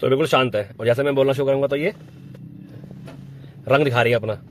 तो बिल्कुल शांत है। और जैसे मैं बोलना शुरू करूंगा तो ये रंग दिखा रही है अपना।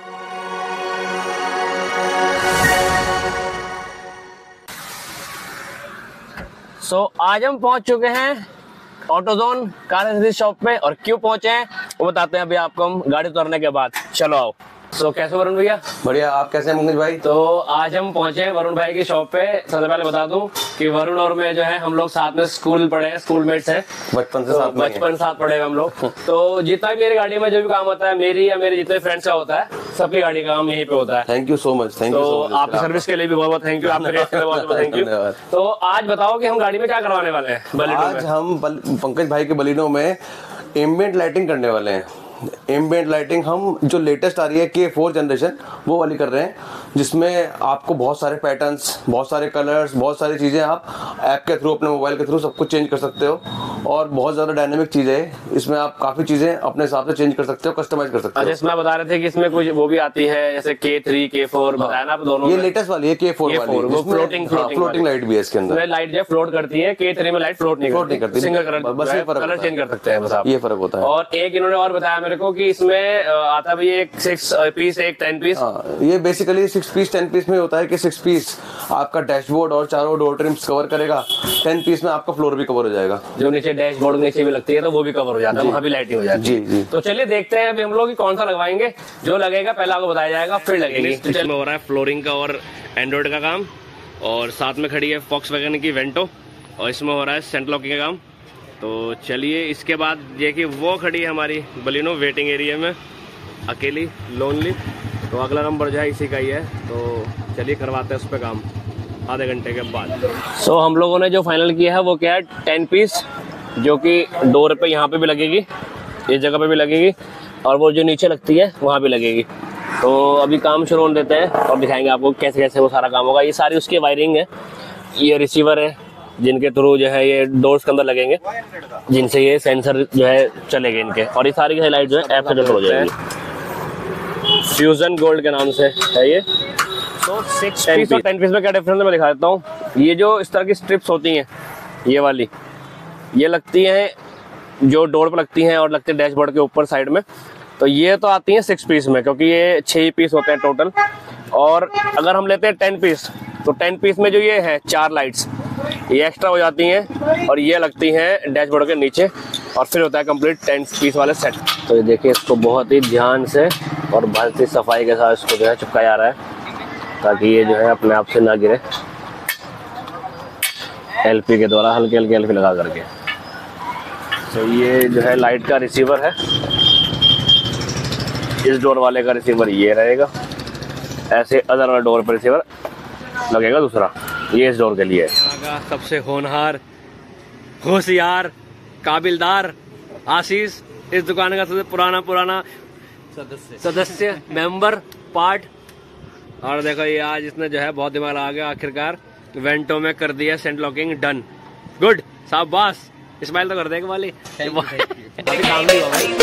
आज हम पहुंच चुके हैं ऑटोजोन कार एक्सेसरीज शॉप पे, और क्यों पहुंचे हैं वो बताते हैं अभी आपको हम गाड़ी उतारने के बाद। चलो आओ। कैसे वरुण भैया? बढ़िया, आप कैसे हैं मंगेश भाई? तो आज हम पहुंचे हैं वरुण भाई की शॉप पे। सबसे पहले बता दूं कि वरुण और मैं जो है हम लोग साथ में स्कूल पढ़े हैं, स्कूलमेट्स हैं, बचपन से साथ पढ़े हैं हम लोग। तो जितना भी मेरी गाड़ी में जो भी काम होता है, मेरी या मेरे जितने फ्रेंड्स का होता है, सबकी गाड़ी का काम यहीं पे होता है। Thank you so much. Thank you so much. आपकी सर्विस के लिए भी बहुत बहुत थैंक यू, आपके रेट के लिए बहुत बहुत थैंक यू। तो आज बताओ कि हम गाड़ी में क्या करवाने वाले हैं? आज हम पंकज भाई के बलिनो में एम्बिएंट लाइटिंग करने वाले हैं। एम्बिएंट लाइटिंग हम जो लेटेस्ट आ रही है K4 जनरेशन वो वाली कर रहे हैं, जिसमें आपको बहुत सारे पैटर्न्स, बहुत सारे कलर्स, बहुत सारी चीज़ें आप ऐप के थ्रू, अपने मोबाइल के थ्रू सब कुछ चेंज कर सकते हो। और बहुत ज़्यादा डायनेमिक चीज़ है, इसमें आप काफ़ी चीज़ें अपने हिसाब से चेंज कर सकते हो, कस्टमाइज कर सकते हो। इसमें बता रहे थे कि इसमें कुछ वो भी आती है जैसे K3 K4 बताया ना आप दोनों। ये लेटेस्ट वाली है K4 वाली, वो फ्लोटिंग लाइट भी है इसके अंदर। लाइट जो फ्लोट करती है, K3 में लाइट फ्लोट नहीं करती, सिंगल कलर, बस ये कलर चेंज कर सकते हैं बस आप, ये फर्क होता है। और एक इन्होंने और बताया मेरे को कि इसमें आता भी एक 6 पीस, एक 10 पीस। ये बेसिकली 6 पीस 10 पीस में होता है कि 6 पीस आपका डैशबोर्ड और चारों डोर ट्रिम्स कवर करेगा, 10 पीस में आपका फ्लोर भी कवर हो जाएगा। जो नीचे डैशबोर्ड के नीचे भी लगती है तो वो भी कवर हो जाता है, वहाँ भी लाइटिंग हो जाती है। जी। तो चलिए देखते हैं अभी हम लोग कौन सा लगवाएंगे। जो लगेगा पहले आपको बताया जाएगा, फिर लगेगी। इसमें हो रहा है फ्लोरिंग का और एंड्रॉइड का काम, और साथ में खड़ी है फॉक्सवैगन की वेंटो, और इसमें हो रहा है सेंट्रल लॉकिंग का काम। तो चलिए इसके बाद ये कि वो खड़ी है हमारी बलिनो वेटिंग एरिया में, अकेली लोनली। तो अगला नंबर जो है इसी का ही है, तो चलिए करवाते हैं उस पर काम आधे घंटे के बाद। हम लोगों ने जो फाइनल किया है वो क्या है, 10 पीस, जो कि डोर पे यहाँ पे भी लगेगी, इस जगह पे भी लगेगी, और वो जो नीचे लगती है वहाँ भी लगेगी। तो अभी काम शुरू होने देते हैं और दिखाएंगे आपको कैसे कैसे वो सारा काम होगा। ये सारी उसकी वायरिंग है, ये रिसीवर है जिनके थ्रू जो है ये डोर्स के अंदर लगेंगे, जिनसे ये सेंसर जो है चलेंगे इनके, और ये सारी की लाइट जो है ऐप से कंट्रोल हो जाएगी। फ्यूजन गोल्ड के नाम से है ये। तो 6 पीस और 10 पीस में क्या डिफरेंस है मैं दिखा देता हूँ। ये जो इस तरह की स्ट्रिप्स होती हैं, ये वाली ये लगती हैं जो डोर पर लगती हैं और लगते हैं डैशबोर्ड के ऊपर साइड में। तो ये तो आती हैं 6 पीस में, क्योंकि ये 6 पीस होते हैं टोटल। और अगर हम लेते हैं 10 पीस, तो 10 पीस में जो ये है 4 लाइट्स ये एक्स्ट्रा हो जाती हैं, और ये लगती हैं डैशबोर्ड के नीचे, और फिर होता है कंप्लीट 10 पीस वाले सेट। तो ये देखिए, इसको बहुत ही ध्यान से और बहुत ही सफाई के साथ इसको जो है चिपकाया जा रहा है, ताकि ये जो है अपने आप से ना गिरे। LP के द्वारा हल्के हल्के LP लगा करके। तो ये जो है लाइट का रिसीवर है, इस डोर वाले का रिसीवर ये रहेगा, ऐसे अदर वाला डोर पर रिसीवर लगेगा दूसरा, ये इस डोर के लिए। सबसे होनहार, होशियार, काबिलदार आशीष, इस दुकान का सबसे पुराना सदस्य मेंबर पार्ट। और देखो ये आज इसने जो है बहुत दिमाग लगा गया, आखिरकार वेंटो में कर दिया सेंट लॉकिंग डन। गुड, शाबाश, स्माइल तो कर देगा वाली। अभी काम नहीं हुआ भाई।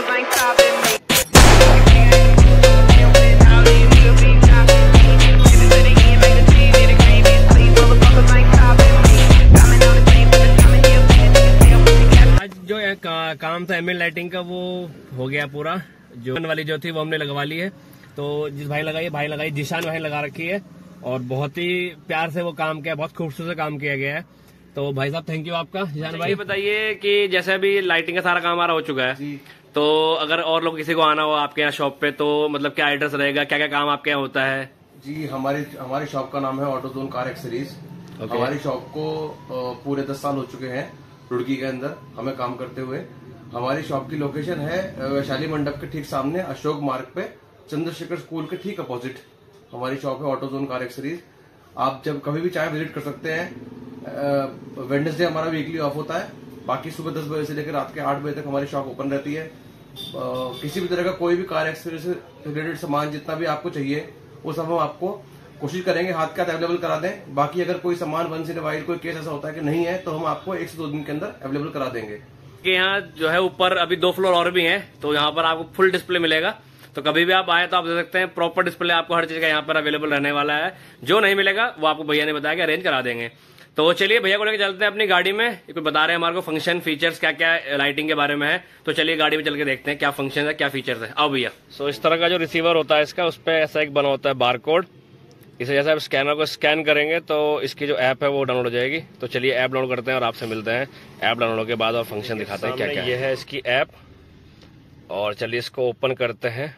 जो काम था एम्बिएंट लाइटिंग का वो हो गया पूरा। जो वाली जो थी वो हमने लगवा ली है। तो जिस भाई लगाई जिशान भाई लगा रखी है, और बहुत ही प्यार से वो काम किया, बहुत खूबसूरत से काम किया गया है। तो भाई साहब थैंक यू आपका। जिशान भाई बताइए कि जैसे अभी लाइटिंग का सारा काम हमारा हो चुका है, तो अगर और लोग किसी को आना हो आपके यहाँ शॉप पे, तो मतलब क्या एड्रेस रहेगा, क्या क्या काम आपके यहाँ होता है? जी, हमारी शॉप का नाम है ऑटोजोन कार एक्सेसरीज। हमारी शॉप को पूरे 10 साल हो चुके हैं रुड़की के अंदर हमें काम करते हुए। हमारी शॉप की लोकेशन है वैशाली मंडप के ठीक सामने अशोक मार्ग पे, चंद्रशेखर स्कूल के ठीक अपोजिट हमारी शॉप है ऑटोजोन कार एक्सेसरीज। आप जब कभी भी चाहे विजिट कर सकते हैं। वेडनेसडे हमारा वीकली ऑफ होता है, बाकी सुबह 10 बजे से लेकर रात के 8 बजे तक हमारी शॉप ओपन रहती है। किसी भी तरह का कोई भी कार एक्सेसरीज से रिलेटेड सामान जितना भी आपको चाहिए वो सब हम आपको कोशिश करेंगे हाथ के हाथ अवेलेबल करा दें। बाकी अगर कोई सामान वंस इन वाइल कोई केस ऐसा होता है कि नहीं है, तो हम आपको 1 से 2 दिन के अंदर अवेलेबल करा देंगे। यहाँ जो है ऊपर अभी 2 फ्लोर और भी हैं, तो यहाँ पर आपको फुल डिस्प्ले मिलेगा। तो कभी भी आप आए तो आप देख सकते हैं, प्रॉपर डिस्प्ले आपको हर चीज का यहाँ पर अवेलेबल रहने वाला है। जो नहीं मिलेगा वो आपको भैया ने बताया कि अरेंज करा देंगे। तो चलिए भैया को लेकर चलते हैं अपनी गाड़ी में। कुछ बता रहे हैं हमारे को फंक्शन फीचर्स क्या क्या लाइटिंग के बारे में है। तो चलिए गाड़ी में चल के देखते हैं क्या फंक्शन है क्या फीचर्स है। आओ भैया। सो इस तरह का जो रिसीवर होता है इसका, उस पर ऐसा एक बना होता है बार कोड। इसे जैसे आप स्कैनर को स्कैन करेंगे तो इसकी जो ऐप है वो डाउनलोड हो जाएगी। तो चलिए ऐप डाउनलोड करते हैं और आपसे मिलते हैं ऐप डाउनलोड के बाद और फंक्शन दिखाते हैं क्या क्या। ये है इसकी ऐप और चलिए इसको ओपन करते हैं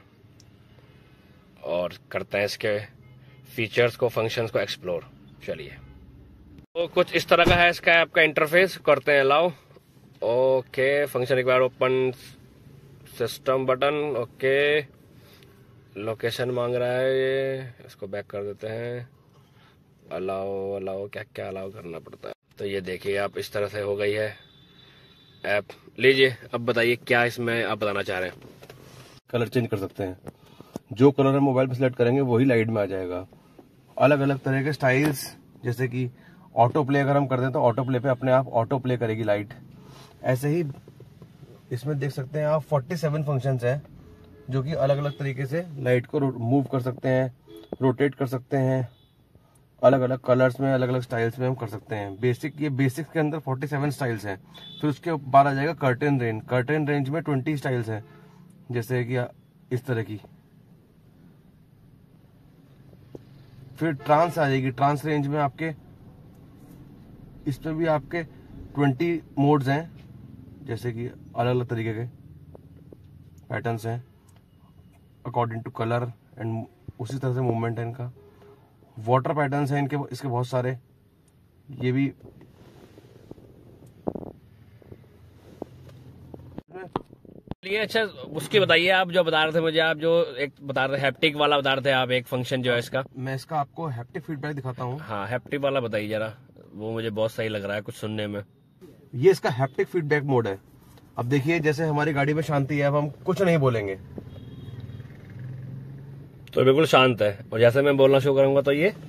और करते हैं इसके फीचर्स को, फंक्शंस को एक्सप्लोर। चलिए तो कुछ इस तरह का है इसका ऐप का इंटरफेस। करते हैं allow. Okay, function require open system button. Okay, location मांग रहा है ये, इसको बैक कर देते हैं। अलाउ अलाउ क्या क्या अलाउ करना पड़ता है। तो ये देखिए आप इस तरह से हो गई है ऐप। लीजिए अब बताइए क्या इसमें आप बताना चाह रहे हैं। कलर चेंज कर सकते हैं, जो कलर हम मोबाइल पे सिलेक्ट करेंगे वही लाइट में आ जाएगा। अलग अलग तरह के स्टाइल्स, जैसे कि ऑटो प्ले अगर हम कर दें तो ऑटो प्ले पे अपने आप ऑटो प्ले करेगी लाइट। ऐसे ही इसमें देख सकते हैं आप 47 फंक्शंस हैं जो कि अलग अलग तरीके से लाइट को मूव कर सकते हैं, रोटेट कर सकते हैं। अलग अलग कलर्स में, अलग अलग स्टाइल्स में हम कर सकते हैं। ये बेसिक्स के अंदर 47 स्टाइल्स हैं। फिर उसके बाद आ जाएगा कर्टेन रेंज। कर्टेन रेंज में 20 स्टाइल्स हैं, जैसे कि इस तरह की। फिर ट्रांस आ जाएगी। ट्रांस रेंज में आपके इसमें भी आपके 20 मोड्स हैं, जैसे कि अलग अलग तरीके के पैटर्न्स हैं अकॉर्डिंग टू कलर एंड उसी तरह से मूवमेंट है इनका। वाटर पैटर्न्स हैं इसके बहुत सारे। ये भी चलिए अच्छा उसकी बताइए आप जो बता रहे थे मुझे, आप जो एक बता रहे थे हैप्टिक वाला बता रहे थे आप, एक फंक्शन जो है इसका। मैं इसका आपको हैप्टिक फीडबैक दिखाता हूँ। हाँ हैप्टिक वाला बताइए जरा, वो मुझे बहुत सही लग रहा है कुछ सुनने में। ये इसका हैप्टिक फीडबैक मोड है। अब देखिए जैसे हमारी गाड़ी में शांति है, अब हम कुछ नहीं बोलेंगे तो बिल्कुल शांत है, और जैसे मैं बोलना शुरू करूंगा तो ये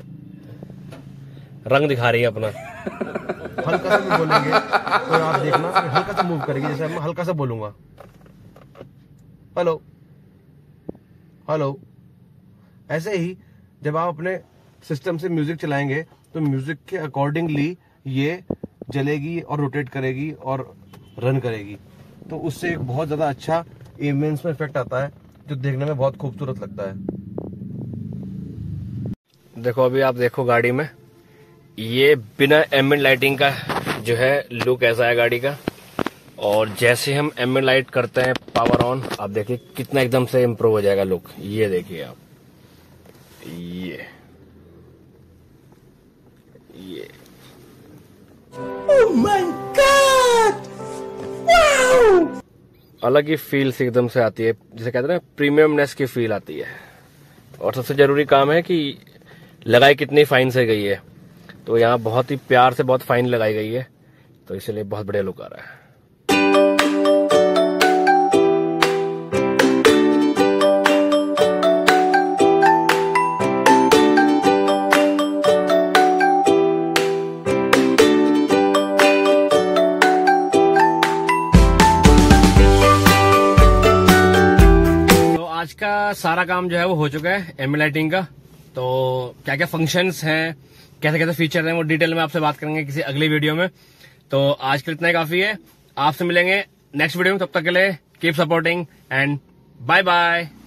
रंग दिखा रही है अपना। हल्का सा भी बोलेंगे तो आप देखना हल्का सा मूव करेगी। जैसे मैं हल्का सा बोलूंगा हेलो हेलो, ऐसे ही जब आप अपने सिस्टम से म्यूजिक चलाएंगे तो म्यूजिक के अकॉर्डिंगली ये जलेगी और रोटेट करेगी और रन करेगी। तो उससे एक बहुत ज्यादा अच्छा एम्बियंस में इफेक्ट आता है जो देखने में बहुत खूबसूरत लगता है। देखो अभी आप देखो गाड़ी में ये बिना एम्बिएंट लाइटिंग का जो है लुक ऐसा है गाड़ी का, और जैसे हम एम्बिएंट लाइट करते हैं पावर ऑन, आप देखिए कितना एकदम से इम्प्रूव हो जाएगा लुक। ये देखिए आप, ये Oh my God! Wow! अलग ही फील से एकदम से आती है, जिसे कहते हैं ना प्रीमियमनेस की फील आती है। और सबसे जरूरी काम है कि लगाई कितनी फाइन से गई है, तो यहाँ बहुत ही प्यार से बहुत फाइन लगाई गई है, तो इसलिए बहुत बढ़िया लुक आ रहा है। आज का सारा काम जो है वो हो चुका है एम्बिएंट लाइटिंग का। तो क्या क्या फंक्शंस हैं, कैसे कैसे फीचर हैं, वो डिटेल में आपसे बात करेंगे किसी अगली वीडियो में। तो आज के लिए इतना ही काफी है। आपसे मिलेंगे नेक्स्ट वीडियो में, तब तक के लिए keep supporting and bye bye.